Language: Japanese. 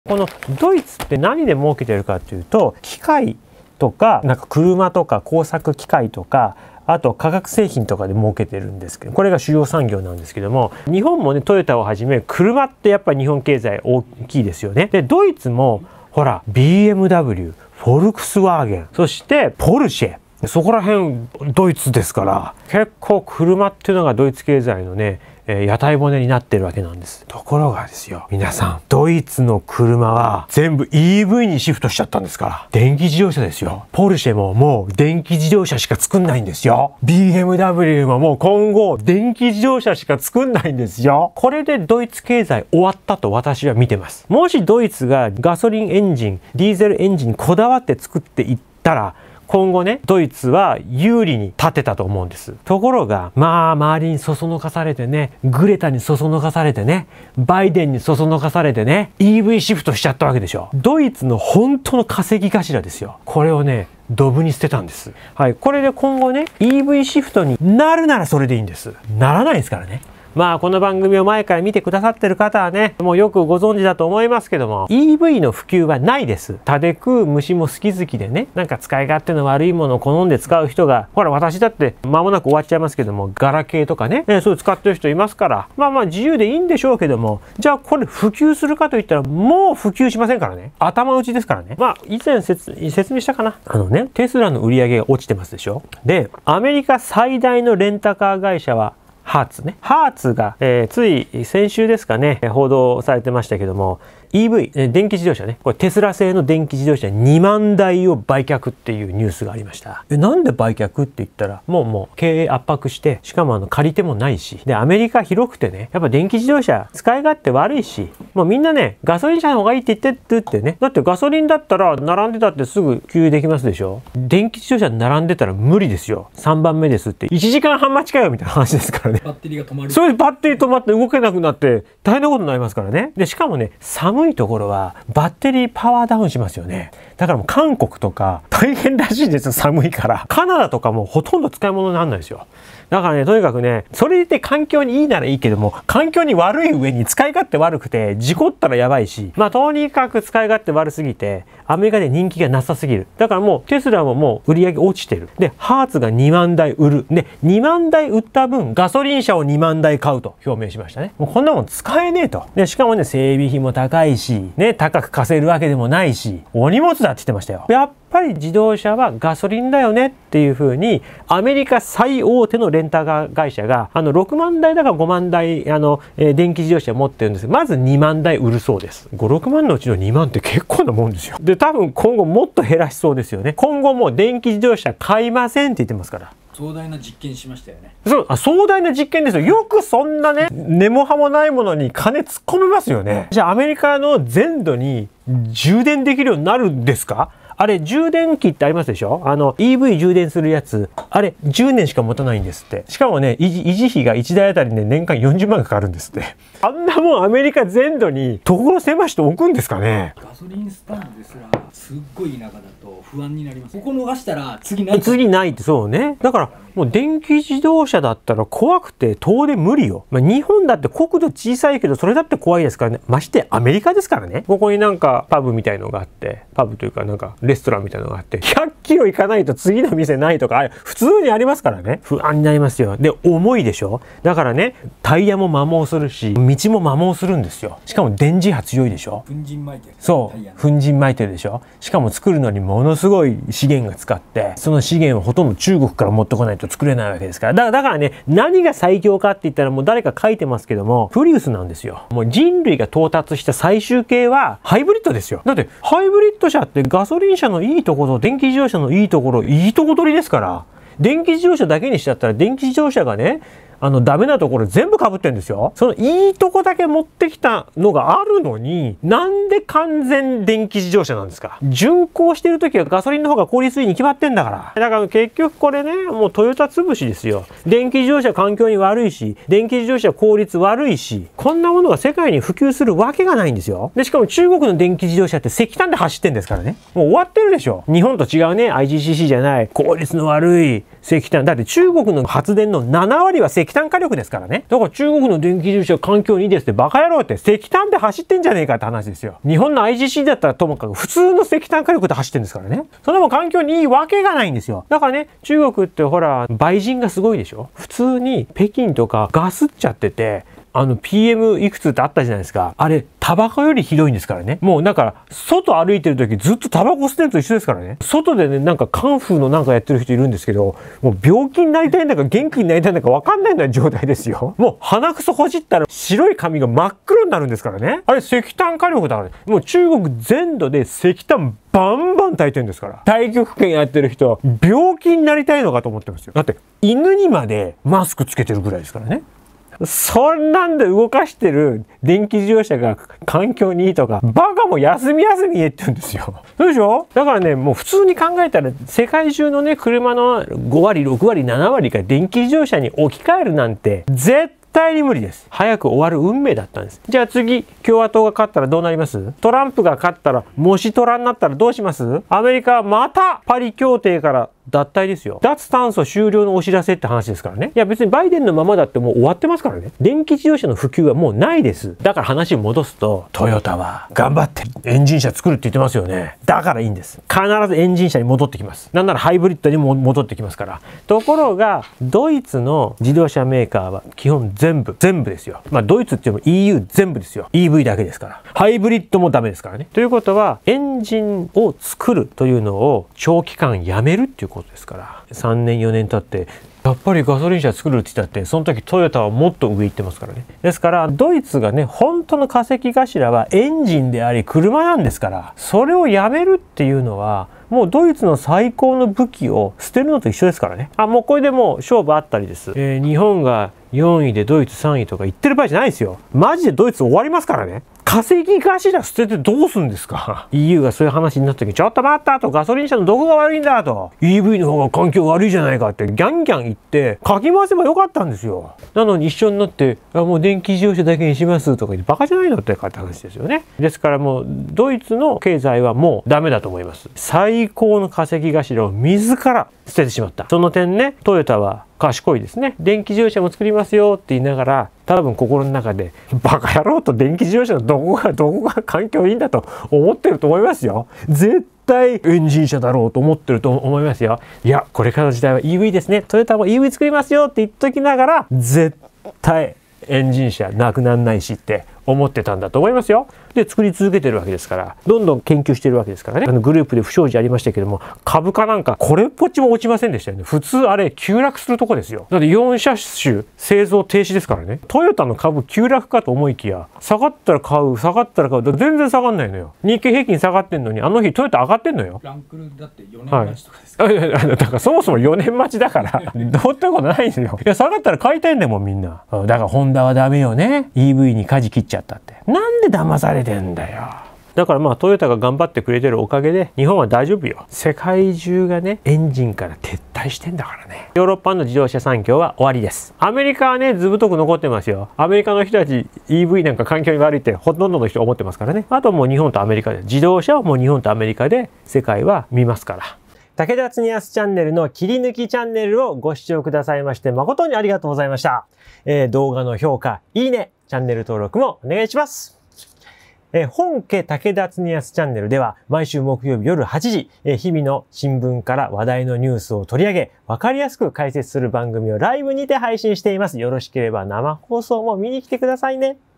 このドイツって何で儲けてるかっていうと、機械とか、なんか車とか工作機械とか、あと化学製品とかで儲けてるんですけど、これが主要産業なんですけども、日本もね、トヨタをはじめ車ってやっぱり日本経済大きいですよね。で、ドイツもほら BMW、フォルクスワーゲン、そしてポルシェ、そこら辺ドイツですから、結構車っていうのがドイツ経済のね、屋台骨になってるわけなんです。ところがですよ、皆さん、ドイツの車は全部 EV にシフトしちゃったんですから。電気自動車ですよ。ポルシェももう電気自動車しか作んないんですよ。BMW ももう今後電気自動車しか作んないんですよ。これでドイツ経済終わったと私は見てます。もしドイツがガソリンエンジン、ディーゼルエンジンにこだわって作っていったら、今後ね、ドイツは有利に立てたと思うんです。ところが、まあ、周りにそそのかされてね、グレタにそそのかされてね、バイデンにそそのかされてね、EV シフトしちゃったわけでしょ。ドイツの本当の稼ぎ頭ですよ。これをね、ドブに捨てたんです。はい。これで今後ね、EV シフトになるならそれでいいんです。ならないですからね。まあこの番組を前から見てくださってる方はね、もうよくご存知だと思いますけども、EV の普及はないです。食べ食う虫も好き好きでね、なんか使い勝手の悪いものを好んで使う人が、ほら私だって間もなく終わっちゃいますけども、ガラケーとかね、そういう使ってる人いますから、まあまあ自由でいいんでしょうけども、じゃあこれ普及するかといったらもう普及しませんからね。頭打ちですからね。まあ以前説明したかな。テスラの売り上げが落ちてますでしょ。で、アメリカ最大のレンタカー会社はハーツね。ハーツが、つい先週ですかね、報道されてましたけども、EV、電気自動車ね。これテスラ製の電気自動車2万台を売却っていうニュースがありました。なんで売却って言ったら、もう経営圧迫して、しかも借り手もないし、で、アメリカ広くてね、やっぱ電気自動車使い勝手悪いし、もうみんなね、ガソリン車の方がいいって言ってるってね。だってガソリンだったら並んでたってすぐ給油できますでしょ。電気自動車並んでたら無理ですよ。3番目ですって。1時間半待ちかよみたいな話ですからね。 バッテリーが止まる。 それでバッテリー止まって動けなくなって大変なことになりますからね。で、しかもね、寒いところはバッテリーパワーダウンしますよね。だからもう韓国とか大変らしいですよ、寒いから。カナダとかもほとんど使い物にならないですよ。だからね、とにかくね、それで環境にいいならいいけども、環境に悪い上に使い勝手悪くて、事故ったらやばいし、まあとにかく使い勝手悪すぎて、アメリカで人気がなさすぎる。だからもうテスラももう売り上げ落ちてる。で、ハーツが2万台売る。で、2万台売った分、ガソリン車を2万台買うと表明しましたね。もうこんなもん使えねえと。で、しかもね、整備費も高いし、ね、高く貸せるわけでもないし、お荷物だって言ってましたよ。やっぱり自動車はガソリンだよねっていう風に、アメリカ最大手のレンタカー会社が、6万台だから5万台、電気自動車持ってるんですけど、まず2万台売るそうです。5、6万のうちの2万って結構なもんですよ。で、多分今後もっと減らしそうですよね。今後もう電気自動車買いませんって言ってますから。 壮大な実験しましたよね。 そう、壮大な実験ですよ。よくそんなね、根も葉もないものに金突っ込めますよね。じゃあアメリカの全土に充電できるようになるんですか？あれ、充電器ってありますでしょ？EV 充電するやつ。あれ、10年しか持たないんですって。しかもね、維持費が1台あたりね、年間40万かかるんですって。あんなもんアメリカ全土に所狭しと置くんですかね？ ガソリンスタンドですら、すっごい田舎だと不安になります。ここ逃したら次ない。 次ないってそうね。だから、もう電気自動車だったら怖くて遠出無理よ。まあ、日本だって国土小さいけど、それだって怖いですからね。ましてアメリカですからね。ここになんかパブみたいのがあって、パブというかなんかレストランみたいなのがあって、100キロ行かないと次の店ないとか、普通にありますからね。不安になりますよ。で、重いでしょ。だからね、タイヤも摩耗するし、道も摩耗するんですよ。しかも電磁波強いでしょ。 粉塵撒いてる。 そう。粉塵撒いてるでしょ。しかも作るのにものすごい資源が使って、その資源をほとんど中国から持ってこないと作れないわけですから。だからね、何が最強かって言ったらもう誰か書いてますけども、プリウスなんですよ。もう人類が到達した最終形はハイブリッドですよ。だってハイブリッド車ってガソリン車のいいところ、電気自動車のいいところ、いいとこ取りですから。電気自動車だけにしちゃったら電気自動車がね、ダメなところ全部被ってるんですよ。そのいいとこだけ持ってきたのがあるのに、なんで完全電気自動車なんですか？巡航してる時はガソリンの方が効率いいに決まってんだから。だから結局これね、もうトヨタ潰しですよ。電気自動車環境に悪いし、電気自動車効率悪いし、こんなものが世界に普及するわけがないんですよ。で、しかも中国の電気自動車って石炭で走ってんですからね。もう終わってるでしょ。日本と違うね、IGCC じゃない、効率の悪い石炭。だって中国の発電の7割は石石炭火力ですからね。だから中国の電気自動車は環境にいいですってバカ野郎って石炭で走ってんじゃねえかって話ですよ。日本の IGC だったらともかく普通の石炭火力で走ってるんですからね。それも環境にいいわけがないんですよ。だからね、中国ってほら、売人がすごいでしょ。普通に北京とかガスっちゃってて、PM いくつってあったじゃないですか。あれ、タバコよりひどいんですからね。もうだから、外歩いてる時ずっとタバコ吸ってると一緒ですからね。外でね、なんかカンフーのなんかやってる人いるんですけど、もう病気になりたいんだか元気になりたいんだか分かんないような状態ですよ。もう鼻くそほじったら白い髪が真っ黒になるんですからね。あれ石炭火力だからね。もう中国全土で石炭バンバン焚いてるんですから。太極拳やってる人は病気になりたいのかと思ってますよ。だって犬にまでマスクつけてるぐらいですからね。そんなんで動かしてる電気自動車が環境にいいとか、バカも休み休み言えって言うんですよ。そうでしょ？だからね、もう普通に考えたら世界中のね、車の5割、6割、7割が電気自動車に置き換えるなんて絶対に無理です。早く終わる運命だったんです。じゃあ次、共和党が勝ったらどうなります？トランプが勝ったら、もしトラになったらどうします？アメリカはまたパリ協定から脱退ですよ。脱炭素終了のお知らせって話ですからね。いや別にバイデンのままだってもう終わってますからね。電気自動車の普及はもうないです。だから話を戻すと、トヨタは頑張ってエンジン車作るって言ってますよね。だからいいんです。必ずエンジン車に戻ってきます。なんならハイブリッドにも戻ってきますから。ところが、ドイツの自動車メーカーは基本全部ですよ。まあドイツって言っても EU 全部ですよ。EV だけですから。ハイブリッドもダメですからね。ということは、エンジンを作るというのを長期間やめるっていうことですから。3年4年経ってやっぱりガソリン車作るって言ったってその時トヨタはもっと上行ってますからね。ですからドイツがね、本当の化石頭はエンジンであり車なんですから、それをやめるっていうのはもうドイツの最高の武器を捨てるのと一緒ですからね。もうこれでもう勝負あったりです。日本が4位でドイツ3位とか言ってる場合じゃないですよ。マジでドイツ終わりますからね。化石頭捨ててどうすんですか。 EU がそういう話になった時、ちょっと待ったと、ガソリン車のどこが悪いんだと、 EV の方が環境悪いじゃないかってギャンギャン言ってかき回せばよかったんですよ。なのに一緒になってもう電気自動車だけにしますとか言ってバカじゃないのって話ですよね。ですからもうドイツの経済はもうダメだと思います。最高の化石頭を自ら捨ててしまった。その点ね、トヨタは賢いですね。電気自動車も作りますよって言いながら、多分心の中でバカ野郎と電気自動車のどこが環境いいんだと思ってると思いますよ。絶対エンジン車だろうと思ってると思いますよ。いや、これからの時代は EV ですね。トヨタも EV 作りますよって言っときながら、絶対エンジン車なくなんないしって思ってたんだと思いますよ。で作り続けてるわけですから、どんどん研究してるわけですからね。グループで不祥事ありましたけども、株価なんかこれっぽっちも落ちませんでしたよね。普通あれ急落するとこですよ。だって4車種製造停止ですからね。トヨタの株急落かと思いきや、下がったら買う、下がったら買う、全然下がんないのよ。日経平均下がってんのに、あの日トヨタ上がってんのよ。 ランクルだって4年待ちとかですか、 だからそもそも4年待ちだからどうってことないんですよ。いや、下がったら買いたいんだもんみんな。だからホンダはダメよね。EV に舵切っちゃったって。なんで騙されてんだよ。だからまあトヨタが頑張ってくれてるおかげで日本は大丈夫よ。世界中がね、エンジンから撤退してんだからね。ヨーロッパの自動車産業は終わりです。アメリカはね、ずぶとく残ってますよ。アメリカの人たち EV なんか環境に悪いってほとんどの人思ってますからね。あともう日本とアメリカで、自動車はもう日本とアメリカで世界は見ますから。武田恒康チャンネルの切り抜きチャンネルをご視聴くださいまして誠にありがとうございました。動画の評価、いいね、チャンネル登録もお願いします。本家武田恒康チャンネルでは毎週木曜日夜8時、日々の新聞から話題のニュースを取り上げ、わかりやすく解説する番組をライブにて配信しています。よろしければ生放送も見に来てくださいね。